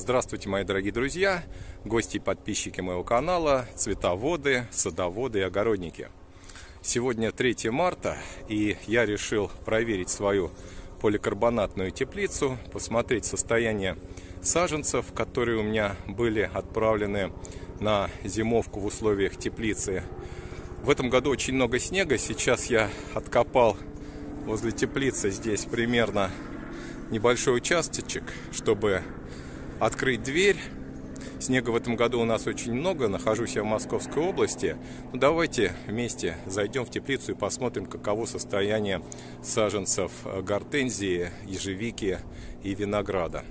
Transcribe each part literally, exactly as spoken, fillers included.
Здравствуйте, мои дорогие друзья, гости и подписчики моего канала, цветоводы, садоводы и огородники. Сегодня третье марта, и я решил проверить свою поликарбонатную теплицу, посмотреть состояние саженцев, которые у меня были отправлены на зимовку в условиях теплицы. В этом году очень много снега. Сейчас я откопал возле теплицы здесь примерно небольшой участочек, чтобы открыть дверь. Снега в этом году у нас очень много. Нахожусь я в Московской области. Ну, давайте вместе зайдем в теплицу и посмотрим, каково состояние саженцев гортензии, ежевики и винограда.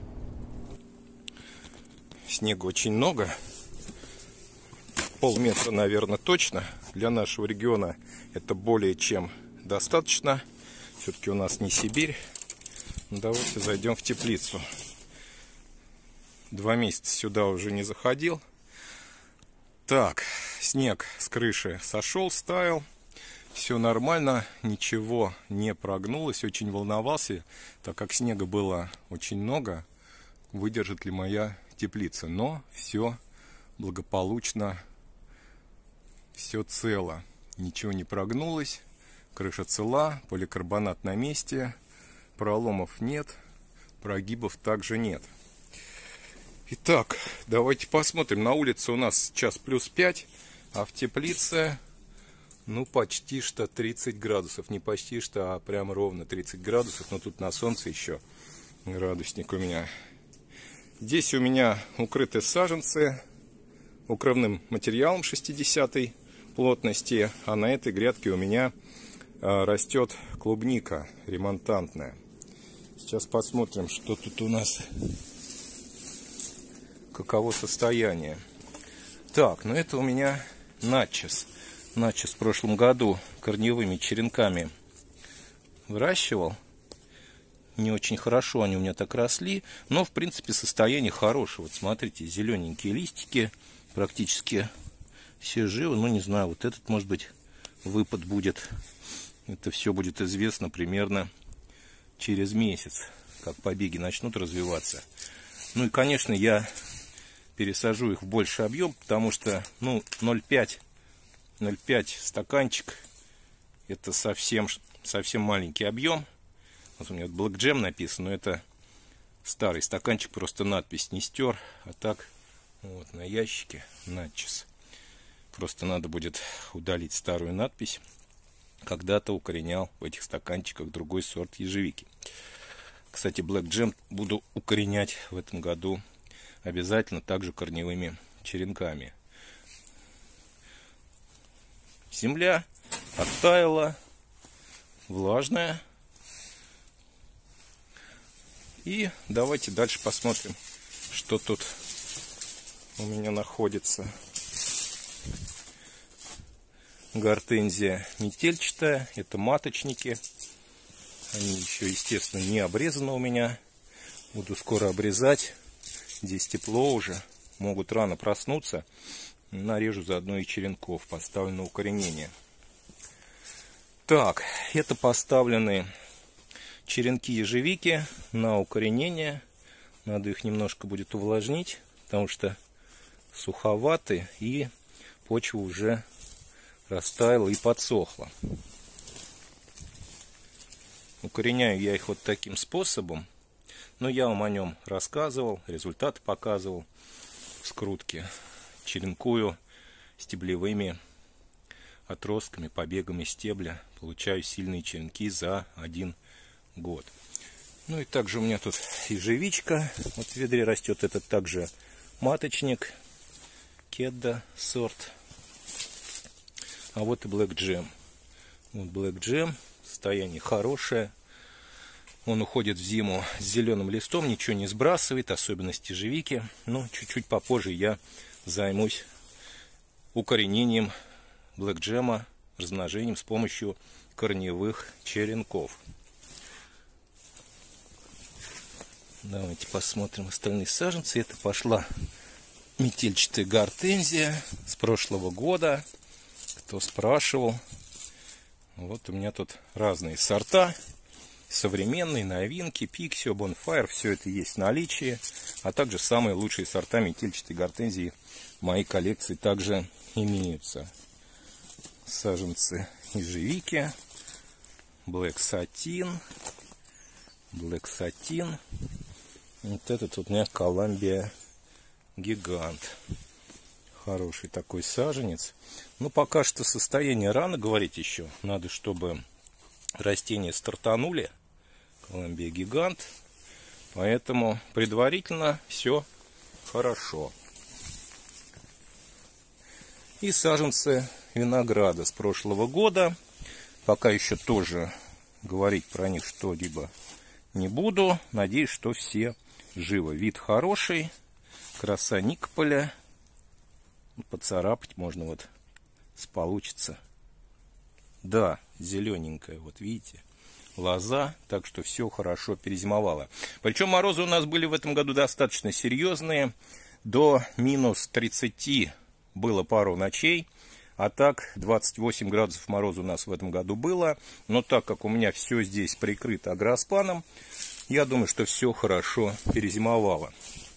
Снега очень много. Полметра, наверное, точно. Для нашего региона это более чем достаточно. Все-таки у нас не Сибирь. Ну, давайте зайдем в теплицу. Два месяца сюда уже не заходил. Так, снег с крыши сошел, стаял. Все нормально, ничего не прогнулось. Очень волновался, так как снега было очень много. Выдержит ли моя теплица? Но все благополучно, все цело. Ничего не прогнулось. Крыша цела, поликарбонат на месте. Проломов нет, прогибов также нет. Итак, давайте посмотрим. На улице у нас сейчас плюс пять, а в теплице, ну, почти что тридцать градусов. Не почти что, а прям ровно тридцать градусов. Но тут на солнце еще градусник у меня. Здесь у меня укрыты саженцы укрывным материалом шестидесятой плотности. А на этой грядке у меня растет клубника ремонтантная. Сейчас посмотрим, что тут у нас, каково состояние. Так, ну это у меня начос. Начос в прошлом году корневыми черенками выращивал. Не очень хорошо они у меня так росли, но в принципе состояние хорошее. Вот смотрите, зелененькие листики, практически все живы. Ну не знаю, вот этот, может быть, выпад будет. Это все будет известно примерно через месяц, как побеги начнут развиваться. Ну и, конечно, я пересажу их в больший объем, потому что, ну, ноль пять стаканчик это совсем, совсем маленький объем. Вот у меня Black Jam написано, но это старый стаканчик, просто надпись не стер, а так вот на ящике начос. Просто надо будет удалить старую надпись. Когда-то укоренял в этих стаканчиках другой сорт ежевики. Кстати, Black Jam буду укоренять в этом году обязательно также корневыми черенками. Земля оттаяла, влажная. И давайте дальше посмотрим, что тут у меня находится. Гортензия метельчатая, это маточники. Они еще, естественно, не обрезаны у меня. Буду скоро обрезать. Здесь тепло уже, могут рано проснуться. Нарежу заодно и черенков, поставлю на укоренение. Так, это поставлены черенки ежевики на укоренение. Надо их немножко будет увлажнить, потому что суховаты и почва уже растаяла и подсохла. Укореняю я их вот таким способом. Но я вам о нем рассказывал, результаты показывал в скрутке. Черенкую стеблевыми отростками, побегами стебля. Получаю сильные черенки за один год. Ну и также у меня тут ежевичка. Вот в ведре растет. Это также маточник. Кедда сорт. А вот и Black Jam. Вот Black Jam. Состояние хорошее. Он уходит в зиму с зеленым листом, ничего не сбрасывает, особенности ежевики. Но чуть-чуть попозже я займусь укоренением Black Jam, размножением с помощью корневых черенков. Давайте посмотрим остальные саженцы. Это пошла метельчатая гортензия с прошлого года. Кто спрашивал. Вот у меня тут разные сорта. Современные, новинки, Pixio, Bonfire. Все это есть в наличии. а также самые лучшие сорта метельчатой гортензии в моей коллекции также имеются. Саженцы ежевики, Black Satin, Black Satin. Вот этот вот у меня Columbia Гигант. Хороший такой саженец. Но пока что состояние рано говорить еще. Надо, чтобы растения стартанули. Columbia Гигант. Поэтому предварительно все хорошо. И саженцы винограда с прошлого года. Пока еще тоже говорить про них что-либо не буду. Надеюсь, что все живы. Вид хороший. Краса Никополя. Поцарапать можно, вот, получится. Да, зелененькая, вот видите, лоза, так что все хорошо перезимовало. Причем морозы у нас были в этом году достаточно серьезные. До минус тридцати было пару ночей. А так, двадцать восемь градусов мороза у нас в этом году было. Но так как у меня все здесь прикрыто агроспаном, я думаю, что все хорошо перезимовало.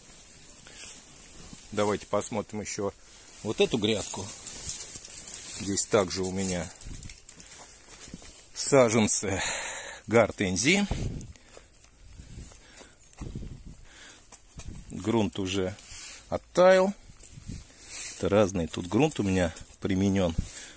Давайте посмотрим еще вот эту грядку. Здесь также у меня саженцы гортензии. Грунт уже оттаял. Это разный тут грунт у меня применен.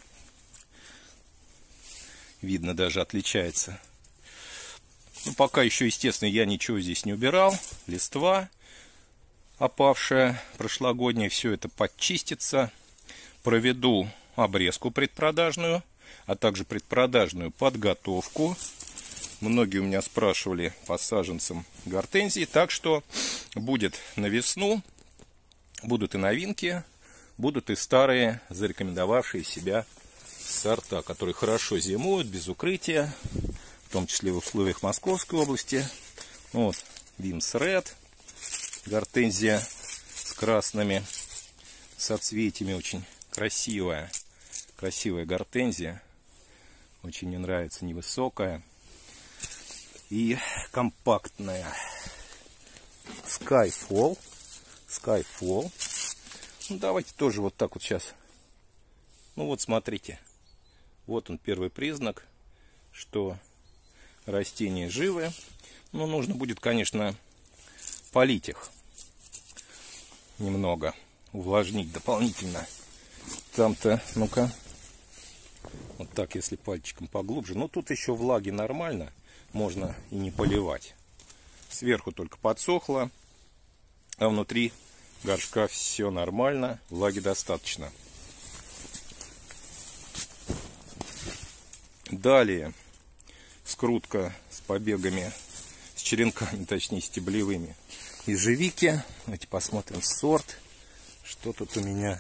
Видно, даже отличается. Ну, пока еще, естественно, я ничего здесь не убирал. Листва опавшая, прошлогодняя, все это подчистится. Проведу обрезку предпродажную, а также предпродажную подготовку. Многие у меня спрашивали по саженцам гортензии, так что будет на весну, будут и новинки, будут и старые, зарекомендовавшие себя сорта, которые хорошо зимуют, без укрытия, в том числе в условиях Московской области. Вот, Вимс Ред, гортензия с красными соцветиями, очень красивая, красивая гортензия, очень мне нравится, невысокая и компактная. Skyfall, Skyfall. Ну, давайте тоже вот так вот сейчас. Ну вот смотрите, вот он первый признак, что растения живы. Но нужно будет, конечно, полить их немного, увлажнить дополнительно. Там-то, ну-ка, вот так, если пальчиком поглубже. Но тут еще влаги нормально, можно и не поливать. Сверху только подсохло, а внутри горшка все нормально, влаги достаточно. Далее скрутка с побегами, с черенками, точнее стеблевыми, ежевики. Давайте посмотрим сорт, что тут у меня.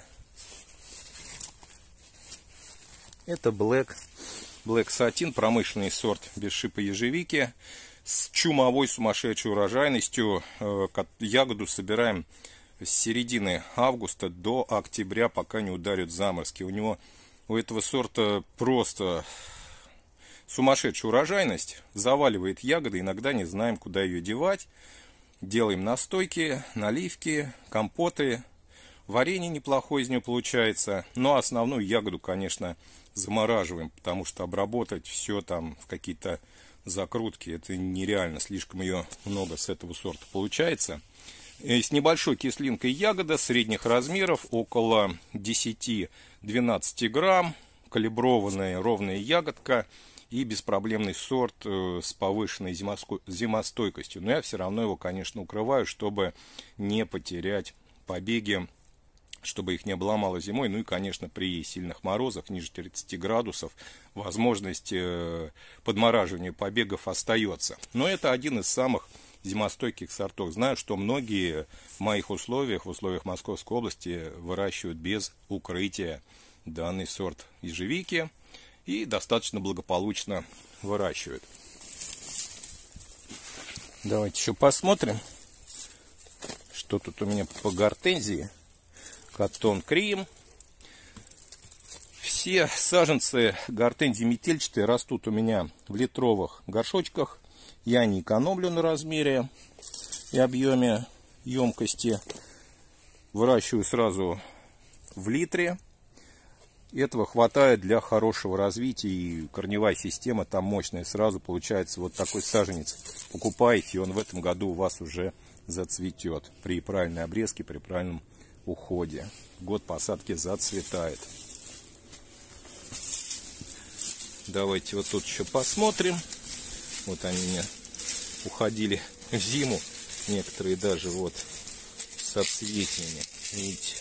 Это Black, Black Satin, промышленный сорт без шипа ежевики, с чумовой сумасшедшей урожайностью. Ягоду собираем с середины августа до октября, пока не ударят заморозки. У него, у этого сорта просто сумасшедшая урожайность, заваливает ягоды, иногда не знаем, куда ее девать. Делаем настойки, наливки, компоты, варенье неплохое из нее получается. Но основную ягоду, конечно, замораживаем, потому что обработать все там в какие-то закрутки, это нереально, слишком ее много с этого сорта получается. С небольшой кислинкой ягода средних размеров, около десяти-двенадцати грамм, калиброванная ровная ягодка и беспроблемный сорт с повышенной зимостойкостью. Но я все равно его, конечно, укрываю, чтобы не потерять побеги, чтобы их не обломало зимой. Ну и, конечно, при сильных морозах, ниже тридцати градусов, возможность подмораживания побегов остается. Но это один из самых зимостойких сортов. Знаю, что многие в моих условиях, в условиях Московской области, выращивают без укрытия данный сорт ежевики и достаточно благополучно выращивают. Давайте еще посмотрим, что тут у меня по гортензии. Cotton Cream. Все саженцы гортензии метельчатые растут у меня в литровых горшочках. Я не экономлю на размере и объеме емкости. Выращиваю сразу в литре. Этого хватает для хорошего развития, и корневая система там мощная. Сразу получается вот такой саженец. Покупаете, и он в этом году у вас уже зацветет. При правильной обрезке, при правильном уходе. Год посадки зацветает. Давайте вот тут еще посмотрим. Вот они у меня уходили в зиму. Некоторые даже вот с соцветиями. Видите?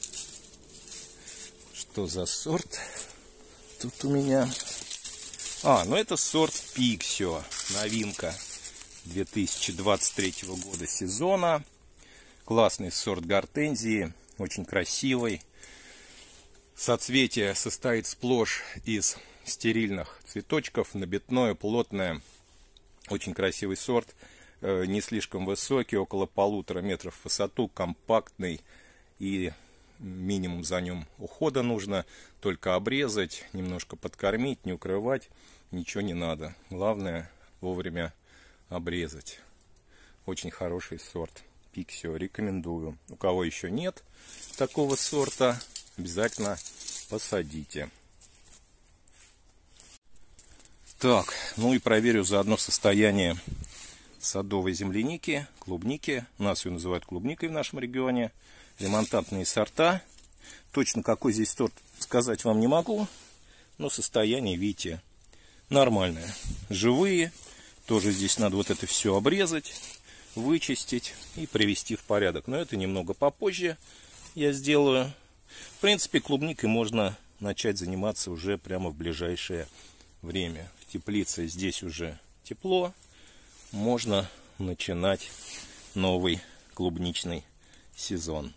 Что за сорт тут у меня? А, ну это сорт Пиксио. Новинка две тысячи двадцать третьего года сезона. Классный сорт гортензии. Очень красивый. Соцветие состоит сплошь из стерильных цветочков. Набитное, плотное. Очень красивый сорт. Не слишком высокий. Около полутора метров в высоту. Компактный. И минимум за ним ухода нужно. Только обрезать, немножко подкормить, не укрывать. Ничего не надо. Главное вовремя обрезать. Очень хороший сорт Пиксио. Рекомендую. У кого еще нет такого сорта, обязательно посадите. Так, ну и проверю заодно состояние садовой земляники, клубники. У нас ее называют клубникой в нашем регионе. Лимонтантные сорта. Точно какой здесь сорт сказать вам не могу. Но состояние, видите, нормальное. Живые. Тоже здесь надо вот это все обрезать, вычистить и привести в порядок. Но это немного попозже я сделаю. В принципе, клубникой можно начать заниматься уже прямо в ближайшее время. В теплице здесь уже тепло. Можно начинать новый клубничный сезон.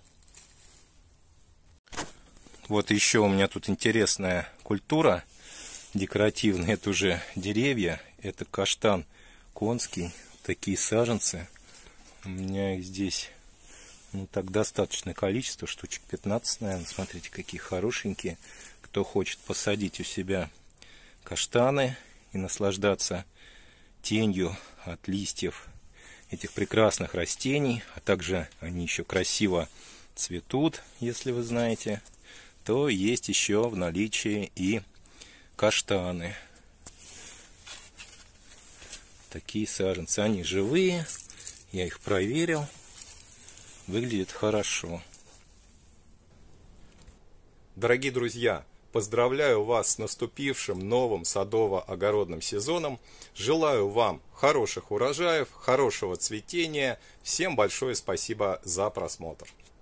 Вот еще у меня тут интересная культура декоративная. Это уже деревья. Это каштан конский. Такие саженцы. У меня их здесь ну, так достаточное количество. Штучек пятнадцать, наверное. Смотрите, какие хорошенькие. Кто хочет посадить у себя каштаны и наслаждаться тенью от листьев этих прекрасных растений, а также они еще красиво цветут, если вы знаете, то есть еще в наличии и каштаны. Такие саженцы, они живые, я их проверил, выглядит хорошо. Дорогие друзья, поздравляю вас с наступившим новым садово-огородным сезоном. Желаю вам хороших урожаев, хорошего цветения. Всем большое спасибо за просмотр.